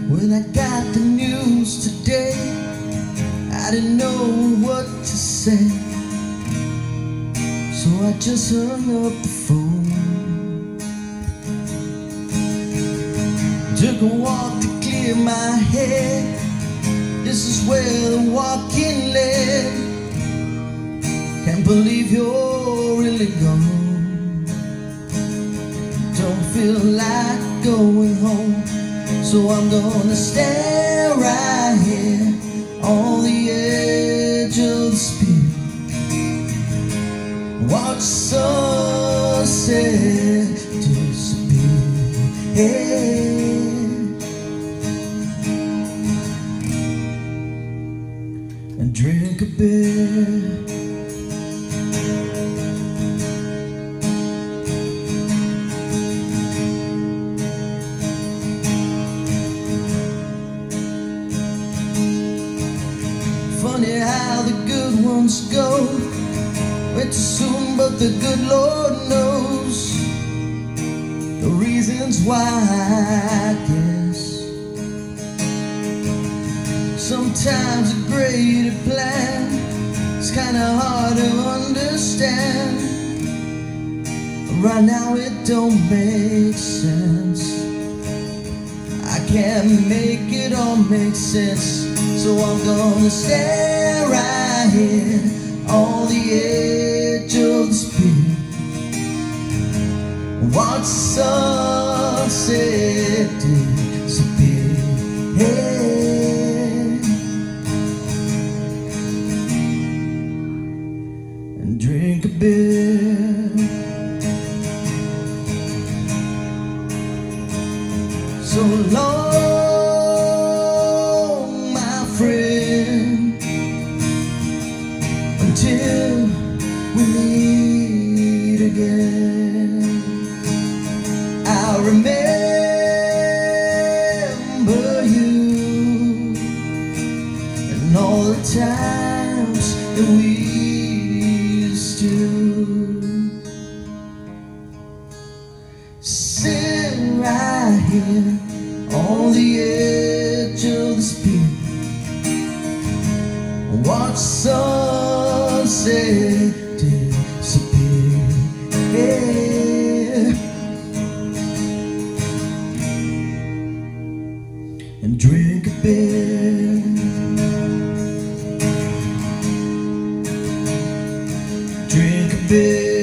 When I got the news today, I didn't know what to say, so I just hung up the phone. Took a walk to clear my head. This is where the walking led. Can't believe you're really gone. Don't feel like going home, so I'm gonna stand right here on the edge of the speed. Watch the sunset disappear. And drink a beer. Funny how the good ones go. Went too soon, but the good Lord knows the reasons why, I guess. Sometimes a greater plan is kinda hard to understand. Right now it don't make sense. I can't make it all make sense, so I'm gonna stand right here on the edge of the speed. Watch the sunset disappear. And drink a beer. So long, my friend, until we meet again. I'll remember you and all the times that we used to sit right here on the edge of the speed. Watch the sunset disappear. And drink a beer. Drink a beer.